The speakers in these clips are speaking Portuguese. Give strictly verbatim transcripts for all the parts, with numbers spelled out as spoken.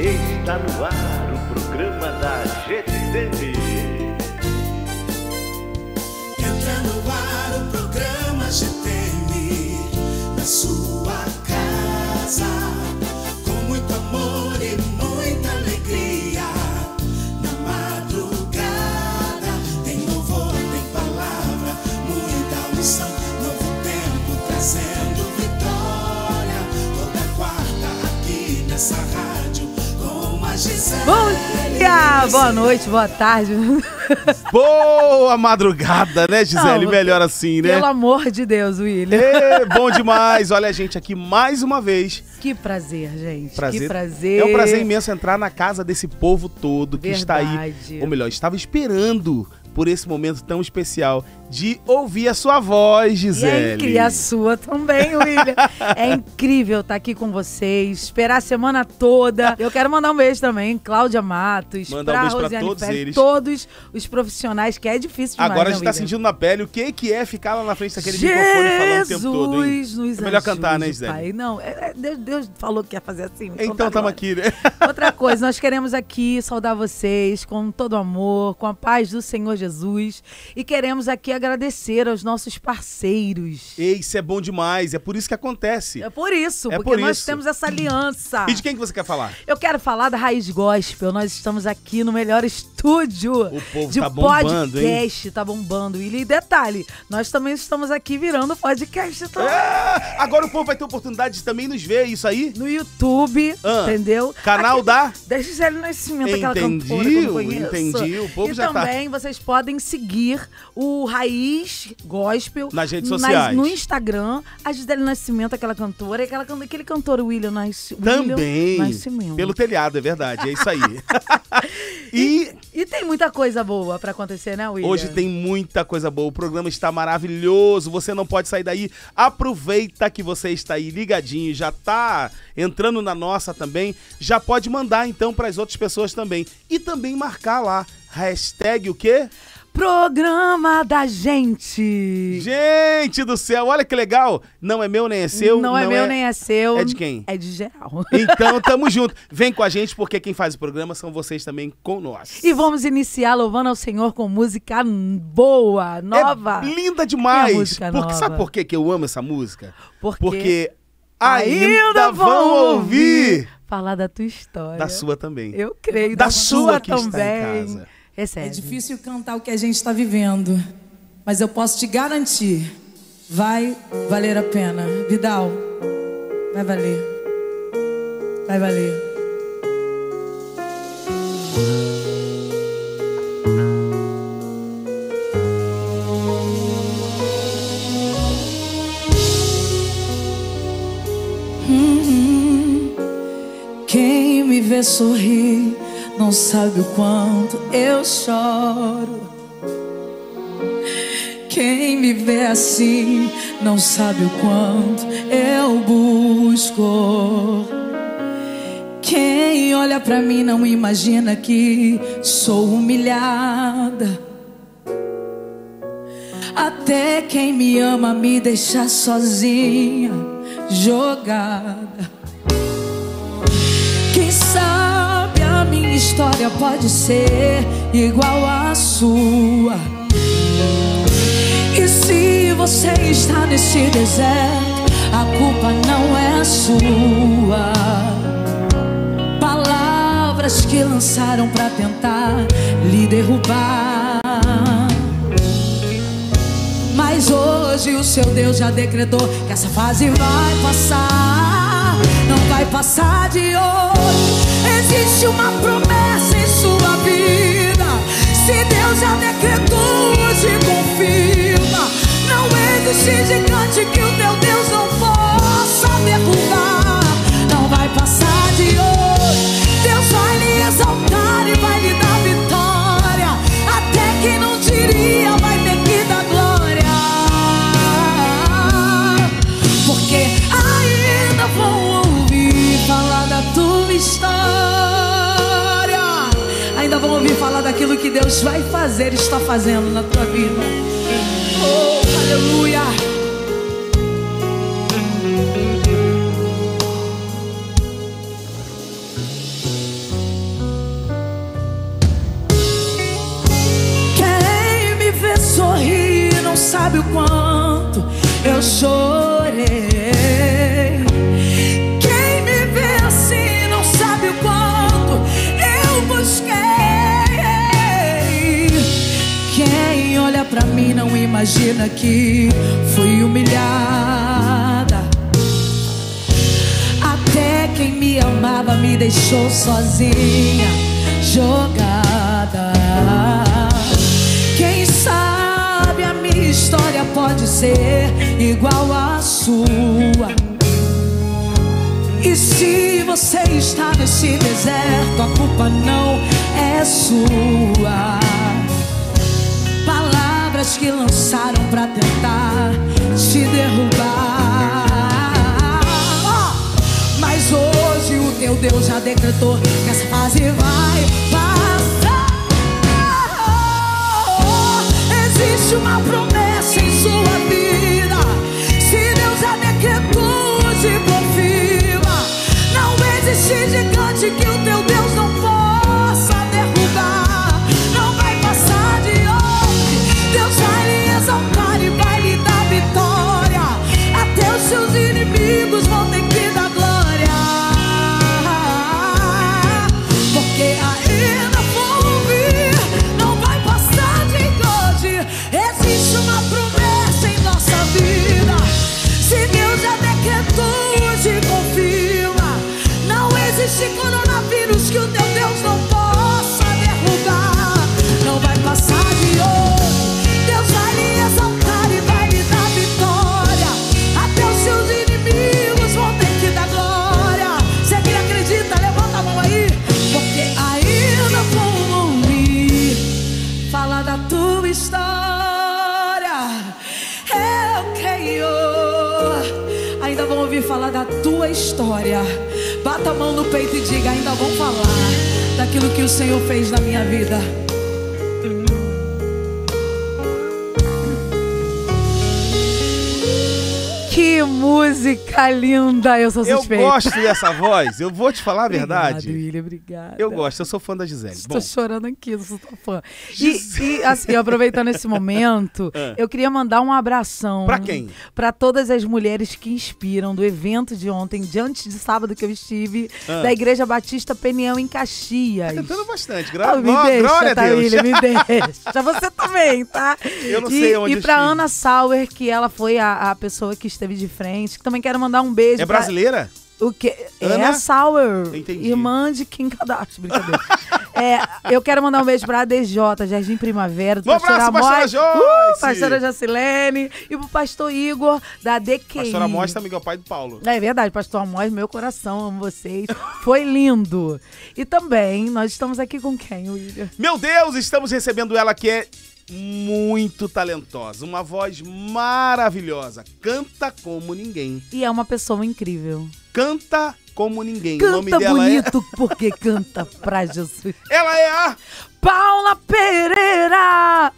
Está no ar o programa da G T V. Entra no ar o programa G T V, na sua casa, com muito amor e muita alegria. Na madrugada tem louvor, tem palavra, muita unção, novo tempo trazendo vitória. Toda quarta aqui nessa rádio com a Gisele. Bom dia, boa noite, boa tarde. Boa madrugada, né, Gisele? Não, melhor assim, né? Pelo amor de Deus, William. É, bom demais. Olha a gente aqui mais uma vez. Que prazer, gente. Prazer. Que prazer. É um prazer imenso entrar na casa desse povo todo que está aí. Verdade. Ou melhor, estava esperando por esse momento tão especial de ouvir a sua voz, E é Gisele. incrível, e a sua também, William. É incrível estar aqui com vocês, esperar a semana toda. Eu quero mandar um beijo também, Cláudia Matos, Mandar um pra beijo pra Rosiane todos Ferri, eles. todos os profissionais, que é difícil demais, Agora a né, gente tá William? sentindo na pele o que que é ficar lá na frente daquele microfone falando o tempo todo, hein? Jesus nos É melhor cantar, né, ajude, Gisele? Pai. Não, é, é, Deus, Deus falou que ia fazer assim. Então tá estamos agora. aqui, né? Outra coisa, nós queremos aqui saudar vocês com todo amor, com a paz do Senhor Jesus, e queremos aqui agradecer aos nossos parceiros. Ei, isso é bom demais, é por isso que acontece. É por isso, É porque por nós isso. temos essa aliança. E de quem que você quer falar? Eu quero falar da Raiz Gospel. Nós estamos aqui no melhor estúdio O povo de tá bombando, hein? podcast. Tá bombando. E detalhe, nós também estamos aqui virando podcast também. É, agora o povo vai ter oportunidade de também nos ver, isso aí? No YouTube, Ah, entendeu? Canal Aqui, da... da Gisele Nascimento, aquela Entendi, cantora que eu não conheço. entendi, o povo e já tá- também vocês podem seguir o Raiz Gospel Nas redes sociais. no Instagram, a Gisele Nascimento, aquela cantora, e aquela, can- aquele cantor William Nas- Também, William Nascimento. pelo telhado, é verdade, é isso aí. E E tem muita coisa boa pra acontecer, né, William? hoje tem muita coisa boa, o programa está maravilhoso, você não pode sair daí. Aproveita que você está aí ligadinho, já tá entrando na nossa também, já pode mandar então para as outras pessoas também. E também marcar lá, hashtag o quê? Programa da gente. Gente do céu, olha que legal, não é meu nem é seu. Não é meu nem é seu. É de quem? É de geral. Então, tamo junto. Vem com a gente, porque quem faz o programa são vocês também com nós. E vamos iniciar louvando ao Senhor com música boa, nova. É linda demais. É música porque, nova. sabe por que que eu amo essa música? Porque, Porque ainda vão ouvir falar da tua história. da sua também. Eu creio. Da Da, sua sua que está em também. casa. Recebe. É difícil cantar o que a gente está vivendo, mas eu posso te garantir, vai valer a pena. Vidal, vai valer. Vai valer. Hum, quem me vê sorrir não sabe o quanto eu choro. Quem me vê assim não sabe o quanto eu busco. Quem olha pra mim não imagina que sou humilhada. Até quem me ama me deixa sozinha, jogada. Quem sabe a minha história pode ser igual à sua. E se você está nesse deserto, a culpa não é sua. Palavras que lançaram pra tentar lhe derrubar, mas hoje o seu Deus já decretou que essa fase vai passar. Não vai passar de hoje. Existe uma promessa em sua vida. Se Deus já decretou, hoje confirma. Não existe gigante que o teu Deus não possa derrubar. Não vai passar de hoje. Deus vai lhe exaltar e vai lhe dar vitória. Até quem não diria vai ter que dar glória. Porque ainda vão ouvir falar da tua história. Ainda vão ouvir falar daquilo que Deus vai fazer, está fazendo na tua vida. Oh, aleluia. imagina que fui humilhada. Até quem me amava me deixou sozinha, jogada. Quem sabe a minha história pode ser igual à sua. E se você está nesse deserto, a culpa não é sua. Palavras que lançaram pra tentar te derrubar. Oh, mas hoje o teu Deus já decretou que essa fase vai passar. Oh, existe uma promessa em sua vida. Se Deus já decretou, te confirma. Não existe gigante que o teu Deus não possa derrubar. Não vai passar de hoje. Deus vai lhe exaltar e vai lhe dar vitória. Até os seus inimigos vão ter que dar glória. Porque ainda vou ouvir. Não vai passar de hoje. Existe uma promessa em nossa vida. Se Deus já decretou, te confirma. Não existe coronavírus que o teu Deus não possa derrubar. Não vai passar de hoje. Deus vai lhe exaltar e vai lhe dar vitória. Até os seus inimigos vão ter que dar glória. Você que acredita, levanta a mão aí. Porque ainda vou ouvir falar da tua história. Eu creio. Ainda vão ouvir falar da tua história. Bata a mão no peito e diga: ainda vão falar daquilo que o Senhor fez na minha vida. Que música linda! Eu sou Eu suspeita. gosto dessa voz, eu vou te falar a verdade. Obrigada, William, obrigada. Eu gosto, eu sou fã da Gisele. Estou Bom, chorando aqui, eu sou tua fã. E, e, assim, aproveitando esse momento, eu queria mandar um abração. Pra quem? Pra todas as mulheres que inspiram do evento de ontem, de antes de sábado que eu estive, Ah. da Igreja Batista Peniel em Caxias. cantando bastante, Ah, gra... me Ó, deixa, glória a tá, Deus. William, me deixa. Você também, tá? Eu não e, sei onde E eu pra estive. Ana Sauer, que ela foi a, a pessoa que esteve de frente, que também quero mandar um beijo. É pra- brasileira? O que? É Ana? a Sauer, Entendi. irmã de Kim Kardashian, brincadeira. É, eu quero mandar um beijo pra A D J, Jardim Primavera, do Um abraço, pastora Amós, Joyce. uh, pastora Jacilene, e pro pastor Igor, da D Q I. Pastora Amós também, que é o pai do Paulo. É verdade, pastor Amós, meu coração, amo vocês. Foi lindo. E também, nós estamos aqui com quem, William? Meu Deus, estamos recebendo ela que é muito talentosa, uma voz maravilhosa, canta como ninguém. E é uma pessoa incrível. Canta como ninguém. o nome Canta dela bonito porque canta pra Jesus. é... Ela é a... Paula Pereira!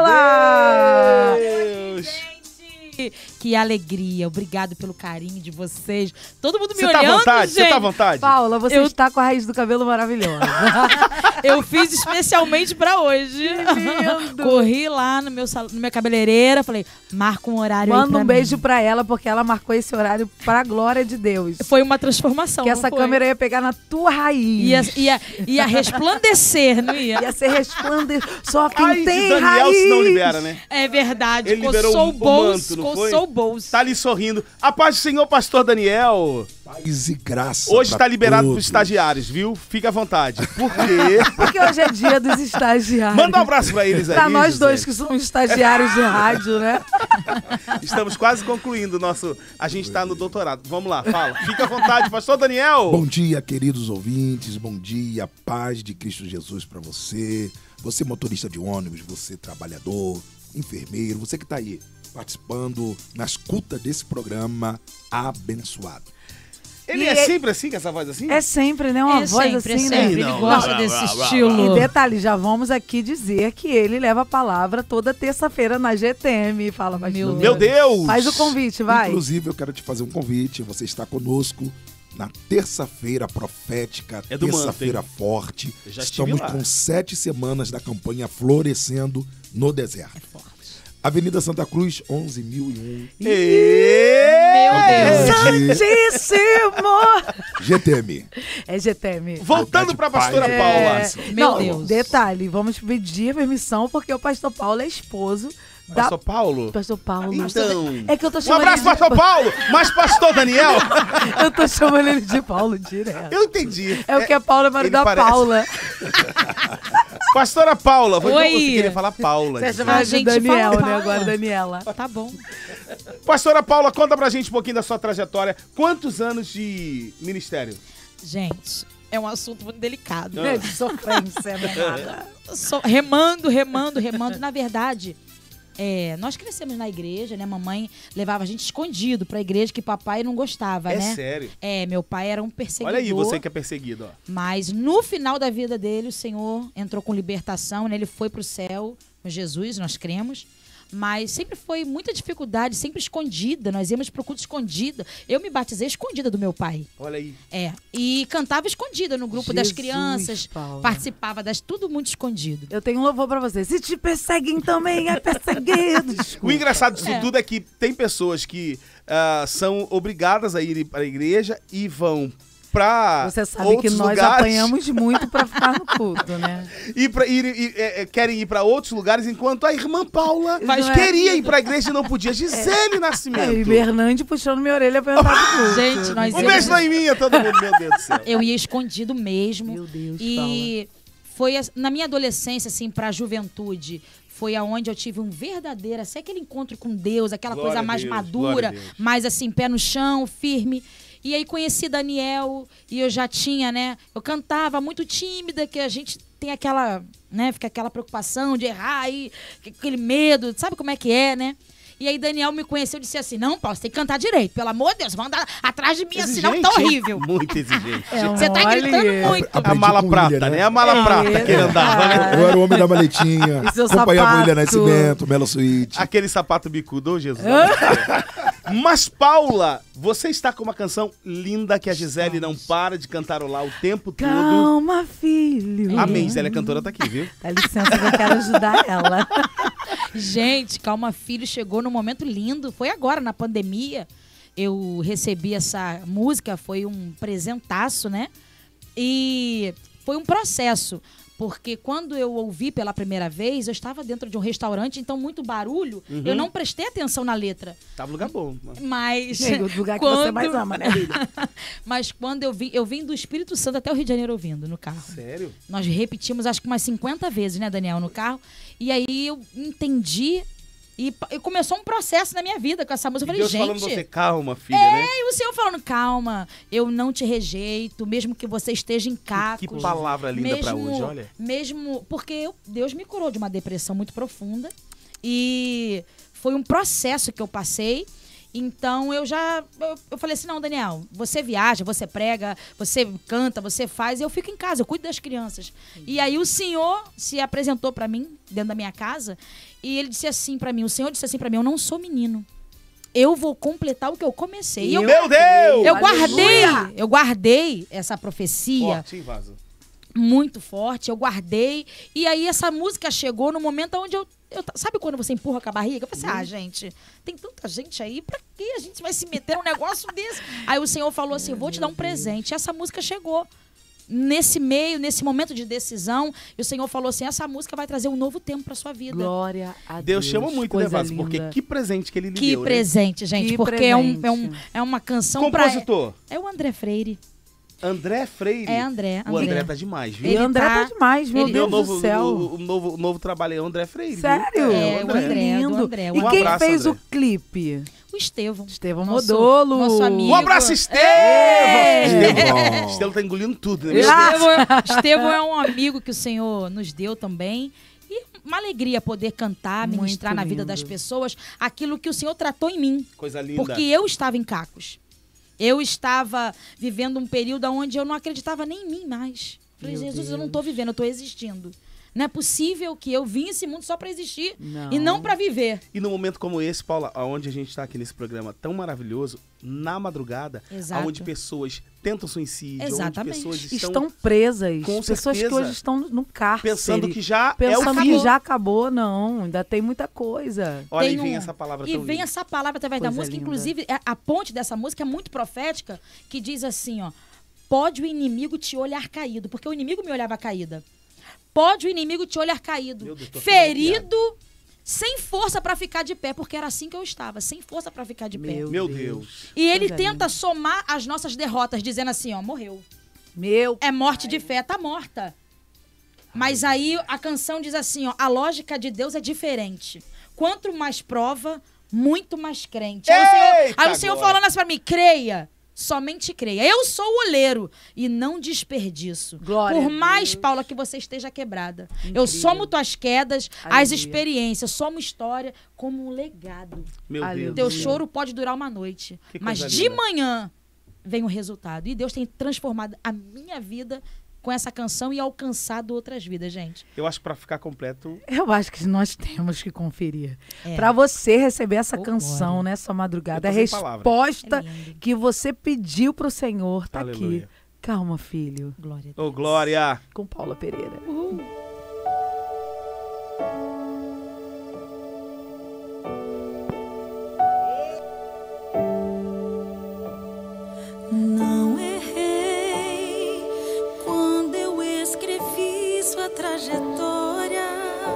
Paula! Meu Deus! Que alegria, obrigado pelo carinho de vocês. Todo mundo me Você tá à olhando, vontade? gente. Você tá à vontade? Paula, você Eu- está com a raiz do cabelo maravilhosa. Eu fiz especialmente pra hoje. lindo. Corri lá no meu sal... na minha cabeleireira, falei, marca um horário aí Manda pra um mim. beijo pra ela, porque ela marcou esse horário pra glória de Deus. Foi uma transformação. Que não essa foi? câmera ia pegar na tua raiz. ia, ia, ia resplandecer, não ia? Ia ser resplandecer. Só quem Ai, de tem Daniel raiz. se não libera, né? É verdade, Ele liberou coçou o- o o bolso, manto, não coçou foi? o bolso. Tá ali sorrindo. A paz do Senhor, pastor Daniel. Paz e graça. Hoje pra tá liberado todos. pros estagiários, viu? Fica à vontade. Por quê? Porque hoje é dia dos estagiários. Manda um abraço pra eles aí. Pra nós dois Gisele. que somos estagiários de rádio, né? Estamos quase concluindo o nosso... A gente tá no doutorado. Vamos lá, fala. Fica à vontade, pastor Daniel. Bom dia, queridos ouvintes. Bom dia, paz de Cristo Jesus pra você. Você motorista de ônibus, você trabalhador, enfermeiro, você que tá aí participando na escuta desse programa abençoado. Ele E é é- sempre assim, com essa voz assim? É sempre, né? Uma é voz sempre, assim, é né? sempre. Ele Não, gosta não, desse não, não, estilo. E detalhe, já vamos aqui dizer que ele leva a palavra toda terça-feira na G T M. Fala, pastor. Meu Meu Deus! Faz o convite, vai. Inclusive, eu quero te fazer um convite. Você está conosco na terça-feira profética, É do manto, terça-feira hein? forte. Eu já estive Estamos lá. com sete semanas da campanha Florescendo no Deserto. Avenida Santa Cruz, onze mil e um. Meu Deus. Santíssimo! G T M. É G T M. Voltando pra pastora É. Paula. Meu Não, Deus. Detalhe, vamos pedir permissão porque o pastor Paulo é esposo Da- Pastor Paulo? Pastor Paulo. Então. É que eu tô Um chamando abraço, ele de... Pastor Paulo! Mas Pastor Daniel? Eu tô chamando ele de Paulo direto. Eu entendi. É o que é Paulo, é marido ele da parece- Paula. Pastora Paula. Foi Oi. que eu queria falar Paula. Você gente. chama ela A de gente Daniel, fala né? Paula. Agora Daniela. Tá bom. Pastora Paula, conta pra gente um pouquinho da sua trajetória. Quantos anos de ministério? Gente, é um assunto muito delicado. É de sofrência, né? Nada. Só remando, remando, remando. Na verdade, é, nós crescemos na igreja, né? Mamãe levava a gente escondido pra igreja que papai não gostava, É né? sério? É, meu pai era um perseguidor. Olha aí, você que é perseguido, ó. Mas no final da vida dele, o Senhor entrou com libertação, né? Ele foi pro céu com Jesus, nós cremos. Mas sempre foi muita dificuldade, sempre escondida. Nós íamos pro culto escondida. Eu me batizei escondida do meu pai. Olha aí. É. E cantava escondida no grupo das Jesus, crianças. Paula. Participava das tudo muito escondido. Eu tenho um louvor pra você. Se te perseguem também, é perseguido. O engraçado disso É. tudo é que tem pessoas que ah, são obrigadas a ir para a igreja e vão pra Você sabe que outros nós lugares. apanhamos muito pra ficar no culto, né? E pra, ir, ir- é, é, querem ir para outros lugares, enquanto a irmã Paula Mas queria ir para a igreja e não podia. Gisele É, Nascimento. e Bernande puxando minha orelha pra eu entrar no culto. Gente, nós Um beijo lá em mim, todo mundo, meu Deus do céu. Eu ia escondido mesmo. Meu Deus, E foi as- na minha adolescência, assim, pra juventude, foi aonde eu tive um verdadeiro, assim, aquele encontro com Deus, aquela Glória coisa a mais Deus, glória madura, a Deus. mais assim, pé no chão, firme. E aí conheci Daniel e eu já tinha, né? Eu cantava muito tímida, que a gente tem aquela, né? Fica aquela preocupação de errar e aquele medo, sabe como é que é, né? E aí Daniel me conheceu e disse assim, não, Paulo, você tem que cantar direito. Pelo amor de Deus, vão andar atrás de mim assim, não, tá Exigente, horrível. Muito exigente. É um Você tá mole. gritando muito. A Aprendi mala com o prata, William, né? né? A mala É, prata que ele andava, né? Eu era o homem da maletinha. E seu Acompanhava o William sapato? Nascimento, Melo Suíte. Aquele sapato bicudo, ô Jesus. Mas, Paula, você está com uma canção linda que a Gisele não para de cantarolar o tempo todo. Calma, filho. Amém, Gisele, a cantora tá aqui, viu? Dá licença que eu quero ajudar ela. Gente, Calma Filho chegou num momento lindo. Foi agora, na pandemia. Eu recebi essa música, foi um presentaço, né? E foi um processo. Porque quando eu ouvi pela primeira vez, eu estava dentro de um restaurante, então muito barulho, eu não prestei atenção na letra. Tava no lugar bom. Mas. E aí, o lugar que quando... você mais ama, né, Lívia? Mas quando eu vim, eu vim do Espírito Santo até o Rio de Janeiro ouvindo no carro. Sério? Nós repetimos acho que umas cinquenta vezes, né, Daniel, no carro. E aí eu entendi e, pa- e começou um processo na minha vida com essa música. Eu E falei, Deus gente. falando você, calma, filha, né? E o Senhor falando, calma, eu não te rejeito, mesmo que você esteja em cacos. Que palavra linda mesmo, pra hoje, olha. Mesmo, porque eu- Deus me curou de uma depressão muito profunda e foi um processo que eu passei. Então eu já, eu, eu falei assim, não, Daniel, você viaja, você prega, você canta, você faz, eu fico em casa, eu cuido das crianças. E aí o Senhor se apresentou pra mim, dentro da minha casa, e ele disse assim pra mim, o Senhor disse assim pra mim, eu não sou menino. Eu vou completar o que eu comecei. E eu, Meu Deus! eu guardei, Aleluia! eu guardei essa profecia Forte, hein, Vaza? muito forte, eu guardei. E aí essa música chegou no momento onde eu, eu... Sabe quando você empurra com a barriga? Eu falei assim, ah, gente, tem tanta gente aí, pra que a gente vai se meter num negócio desse? Aí o Senhor falou assim, eu vou te dar um presente. E essa música chegou. Nesse meio, nesse momento de decisão, e o Senhor falou assim, essa música vai trazer um novo tempo pra sua vida. Glória a Deus. Deus chama muito, coisa né, Vaza? Porque linda. que presente que ele lhe Que deu, né? presente, gente, Que porque é, um, presente. é, um, é uma canção pra... Compositor, É o André Freire. André Freire. É André, O André André. tá demais, E viu? Ele André tá, tá- demais, meu ele- Deus Meu novo, do céu. O, o novo, o novo trabalho é o André Freire, viu? Sério? É, o Que André. lindo. do André. E Um quem abraço, fez André. o clipe? O Estevão. Estevão Nosso- Modolo. nosso amigo. Um abraço, Estevão! Estevão! Estevão tá engolindo tudo, né? Estevão, Estevão é um amigo que o Senhor nos deu também. E uma alegria poder cantar, Muito ministrar na vida lindo. das pessoas aquilo que o Senhor tratou em mim. Coisa linda. Porque eu estava em cacos. Eu estava vivendo um período onde eu não acreditava nem em mim mais. Falei, Meu Jesus, eu não Deus. estou vivendo, eu estou existindo. Não é possível que eu vim esse mundo só para existir Não. e não para viver. E num momento como esse, Paula, onde a gente está aqui nesse programa tão maravilhoso, na madrugada, Exato. onde pessoas tentam suicídio, Exatamente. onde pessoas estão, Estão presas. Com Pessoas certeza. que hoje estão no cárcere. pensando que já Pensando é o que fim. já acabou, não. Ainda tem muita coisa. Olha, Tem e vem um- essa palavra E tão vem linda. essa palavra através da Coisa música, linda. inclusive a, a ponte dessa música é muito profética, que diz assim, ó, pode o inimigo te olhar caído, porque o inimigo me olhava caída. Pode o inimigo te olhar caído, Meu Deus, tô ferido, sem força para ficar de pé, porque era assim que eu estava, sem força para ficar de pé. Meu, Meu Deus. Deus. E ele Coisa tenta linda. somar as nossas derrotas, dizendo assim, ó, morreu. Meu. É morte de fé, tá morta. Mas aí a canção diz assim, ó, a lógica de Deus é diferente. Quanto mais prova, muito mais crente. Aí o Senhor, Eita aí o Senhor agora. falando assim pra mim, creia, somente creia. Eu sou o oleiro e não desperdiço. Glória Por a mais, Deus. Paula, que você esteja quebrada. Incrível. Eu somo tuas quedas, as Aleluia. experiências, somo história como um legado. Meu Aleluia. Deus. Teu choro pode durar uma noite, Que mas coisa de linda. manhã vem o resultado. E Deus tem transformado a minha vida com essa canção e alcançado outras vidas, gente. Eu acho que pra ficar completo... Eu acho que nós temos que conferir. É. Pra você receber essa Ô, canção glória. nessa madrugada, Eu a tô sem palavras. resposta É lindo. que você pediu pro Senhor tá Aleluia. aqui. Calma, filho. Glória a Deus. Ô, Glória! Com Paula Pereira. Não errei quando eu escrevi sua trajetória.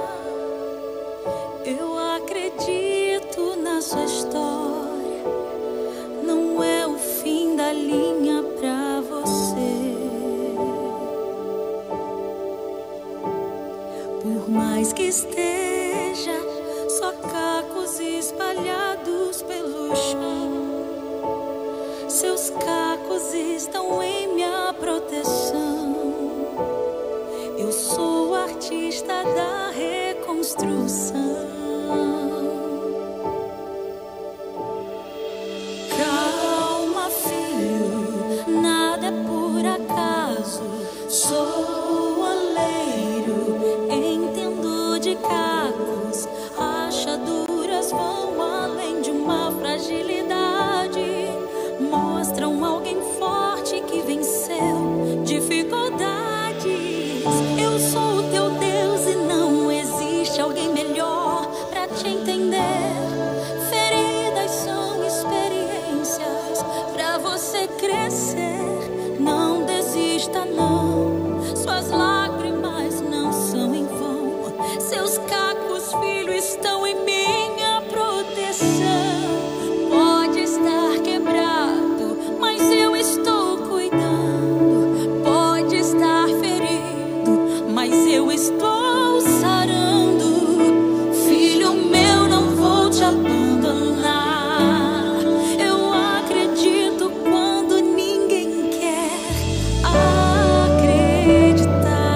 Eu acredito na sua história. Não é o fim da linha pra você. Por mais que esteja só cacos espalhados pelo chão, seus cacos estão em minha proteção. Eu sou artista da reconstrução. Calma, filho, nada é por acaso. Sou oleiro, entendo de cacos. Rachaduras vão além de uma fragilidade. Mostram alguém forte que venceu dificuldades. Eu sou o teu Deus e não existe alguém melhor pra te entender. Feridas são experiências pra você crescer. Não desista, não. Suas lágrimas não são em vão. Seus cacos, filho, estão em minha proteção. Pode estar quebrado, mas eu estou cuidando. Pode estar ferido, mas eu estou sarando. Filho meu, não vou te abandonar. Eu acredito quando ninguém quer acreditar.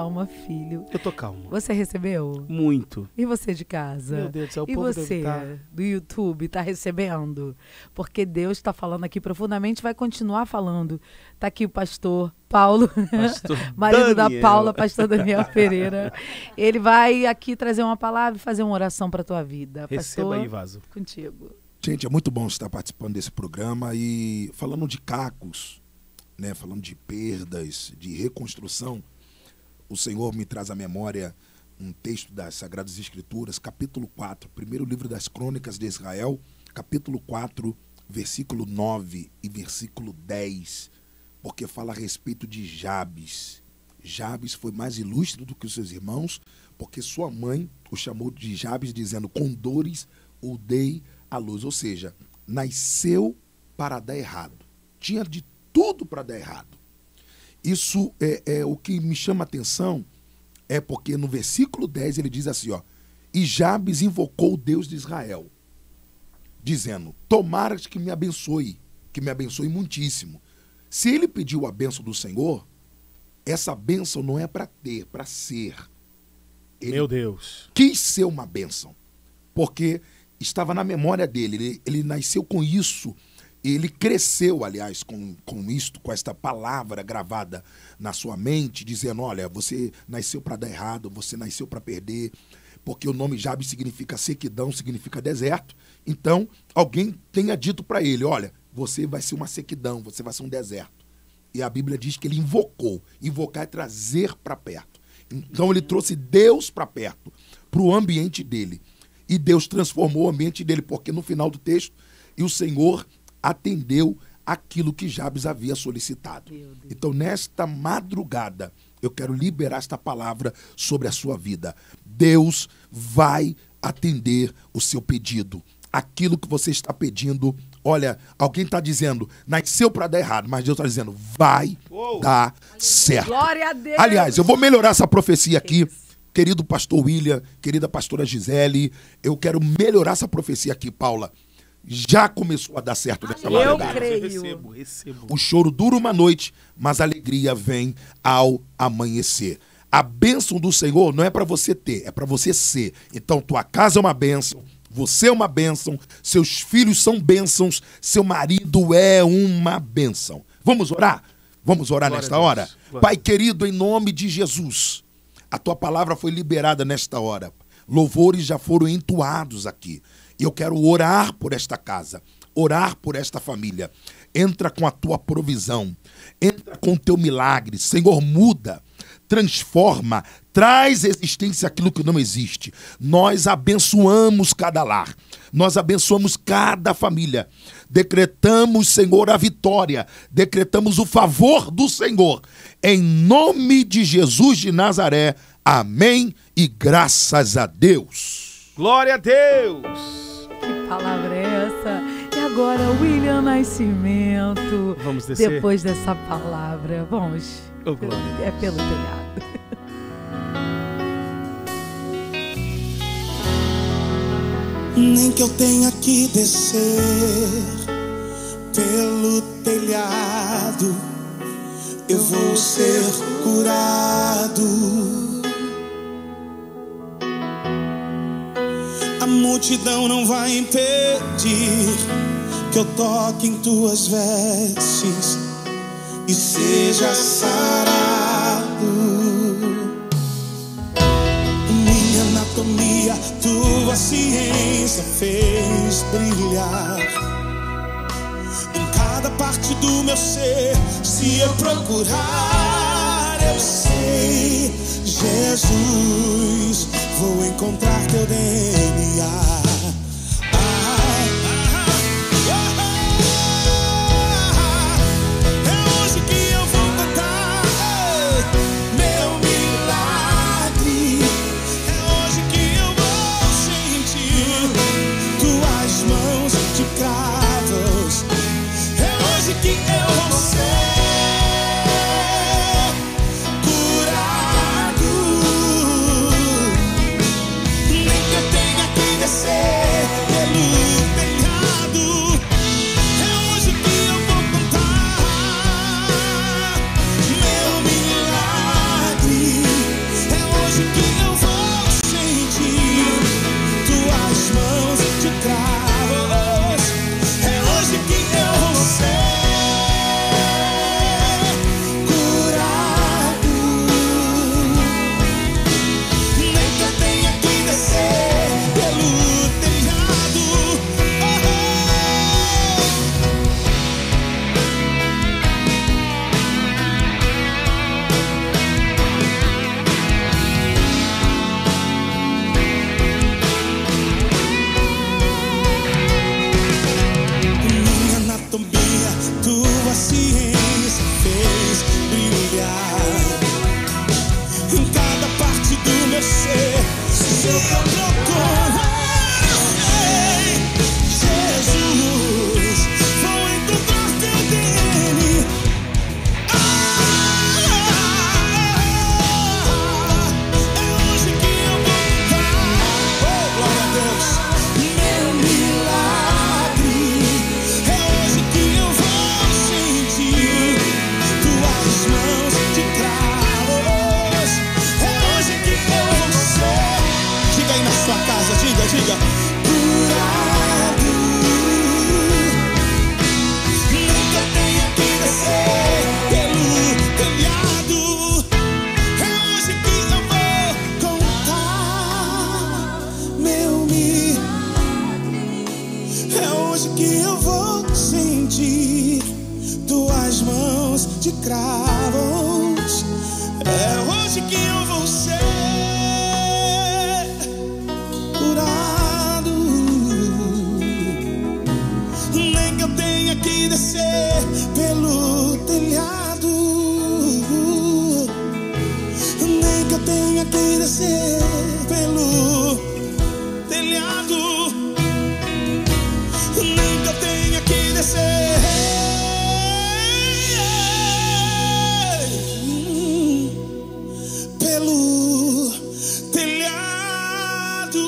calma, filho. Eu tô calmo. Você recebeu? Muito. E você de casa? Meu Deus do céu, o e povo você deve tá... do YouTube tá recebendo? Porque Deus está falando aqui profundamente, vai continuar falando. Tá aqui o pastor Paulo, Pastor marido Daniel. da Paula, pastor Daniel Pereira. Ele vai aqui trazer uma palavra e fazer uma oração para tua vida. Receba pastor, aí, Vaso. contigo. Gente, é muito bom estar participando desse programa e falando de cacos, né, falando de perdas, de reconstrução. O Senhor me traz à memória um texto das Sagradas Escrituras, capítulo quatro, primeiro livro das Crônicas de Israel, capítulo quatro, versículo nove e versículo dez, porque fala a respeito de Jabes. Jabes foi mais ilustre do que os seus irmãos, porque sua mãe o chamou de Jabes, dizendo, com dores o dei à luz. Ou seja, nasceu para dar errado. Tinha de tudo para dar errado. Isso é, é o que me chama a atenção, é porque no versículo dez ele diz assim, ó, e Jabes invocou o Deus de Israel, dizendo, tomara que me abençoe, que me abençoe muitíssimo. Se ele pediu a bênção do Senhor, essa bênção não é para ter, para ser. Ele Meu Deus. quis ser uma bênção, porque estava na memória dele, ele, ele nasceu com isso, ele cresceu, aliás, com, com isto, com esta palavra gravada na sua mente, dizendo, olha, você nasceu para dar errado, você nasceu para perder, porque o nome Jabes significa sequidão, significa deserto. Então, alguém tenha dito para ele, olha, você vai ser uma sequidão, você vai ser um deserto. E a Bíblia diz que ele invocou. Invocar é trazer para perto. Então, ele trouxe Deus para perto, para o ambiente dele. E Deus transformou o ambiente dele, porque no final do texto, e o Senhor atendeu aquilo que Jabes havia solicitado. Então, nesta madrugada, eu quero liberar esta palavra sobre a sua vida. Deus vai atender o seu pedido. Aquilo que você está pedindo, olha, alguém está dizendo, nasceu para dar errado, mas Deus está dizendo, vai Uou. dar certo. Glória a Deus! Aliás, eu vou melhorar essa profecia aqui. Querido pastor William, querida pastora Gisele, eu quero melhorar essa profecia aqui, Paula. Já começou a dar certo nessa Eu madrugada. creio. Recebo, recebo. O choro dura uma noite, mas a alegria vem ao amanhecer. A bênção do Senhor não é para você ter, é para você ser. Então, tua casa é uma bênção, você é uma bênção, seus filhos são bênçãos, seu marido é uma bênção. Vamos orar? Vamos orar Glória nesta a Deus. hora? Glória. Pai querido, em nome de Jesus, a tua palavra foi liberada nesta hora. Louvores já foram entoados aqui. E eu quero orar por esta casa, orar por esta família. Entra com a tua provisão, entra com o teu milagre. Senhor, muda, transforma, traz existência aquilo que não existe. Nós abençoamos cada lar, nós abençoamos cada família. Decretamos, Senhor, a vitória, decretamos o favor do Senhor. Em nome de Jesus de Nazaré, amém e graças a Deus. Glória a Deus. Que palavra é essa? E agora, William Nascimento. Vamos descer? Depois dessa palavra, vamos. Oh, glória a Deus. É pelo telhado. Nem que eu tenha que descer pelo telhado, eu vou ser curado. A multidão não vai impedir que eu toque em tuas vestes e seja sarado. Minha anatomia, tua ciência fez brilhar em cada parte do meu ser. Se eu procurar, eu sei, Jesus, vou encontrar teu D N A. Descer sentir tuas mãos de cravos. É hoje que eu vou ser curado. Nem que eu tenha que descer pelo telhado, nem que eu tenha que descer pelo telhado, nem que eu tenha que descer pelo telhado.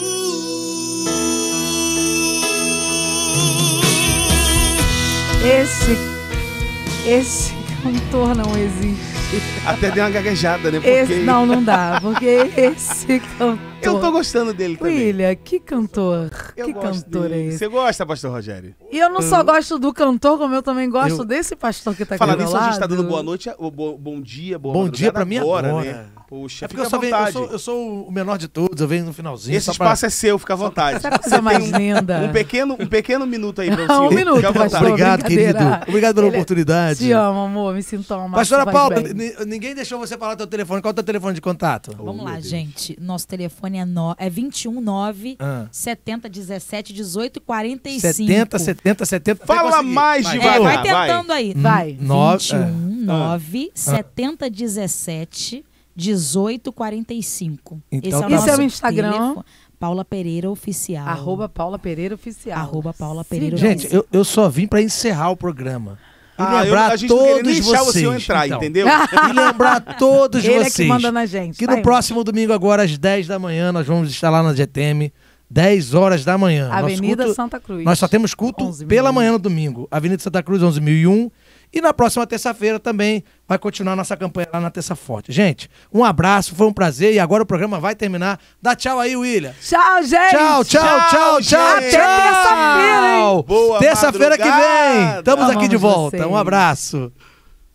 Esse, esse cantor não existe. Até deu uma gaguejada, né? Porque Esse, não, não dá, porque esse cantor... eu tô gostando dele também. William, que cantor, Eu que gosto cantor dele. é esse? Você gosta, pastor Rogério? E eu não só gosto do cantor, como eu também gosto Eu- desse pastor que tá aqui Falar do meu nisso, a gente tá lado. dando boa noite, o bo- bom dia, boa Bom dia madrugada pra mim agora, agora. né? Poxa, É porque fica eu, só à venho, eu, vontade. sou, eu sou o menor de todos, eu venho no finalzinho. Esse só pra- espaço é seu, fica à vontade. Essa coisa mais linda. Um pequeno, um pequeno minuto aí pra o Não, senhor. um minuto, Fica à vontade. pastor. Obrigado, brincadeira. querido. Obrigado pela Ele- oportunidade. Te amo, amor, me sinto amado. Pastora faz Paula, bem. ni- ninguém deixou você falar teu telefone. Qual é o teu telefone de contato? Vamos lá, gente. Nosso telefone é, no, é vinte e um nove Ah. setenta dezessete dezoito quarenta e cinco. setenta, setenta, setenta. Fala Vai conseguir. mais Vai. devagar. É, vai vai. tentando aí. Vai. Nove- vinte e um nove setenta dezessete dezoito quarenta e cinco. Então Esse é tá o bom. nosso Esse é o Instagram. telefone. Paula Pereira Oficial. Arroba Paula Pereira Oficial. Arroba Paula Pereira Sigam. Gente, eu, eu só vim pra encerrar o programa. E Ah, eu- lembrar a gente não queria todos nem deixar o vocês. senhor entrar, então. entendeu? E lembrar todos Ele é vocês. que manda na gente. Que Vai, no próximo domingo, agora às dez da manhã, nós vamos estar lá na G T M, dez horas da manhã. Nosso Avenida culto- Santa Cruz. Nós só temos culto onze mil pela e um. manhã no domingo. Avenida Santa Cruz, onze mil e um. E na próxima terça-feira também vai continuar nossa campanha lá na Terça Forte. Gente, um abraço, foi um prazer. E agora o programa vai terminar. Dá tchau aí, William. Tchau, gente. Tchau, tchau, tchau, tchau, gente. tchau. Até terça-feira, hein? Boa Terça-feira que vem. madrugada. Estamos aqui de Amamos volta. vocês. Um abraço.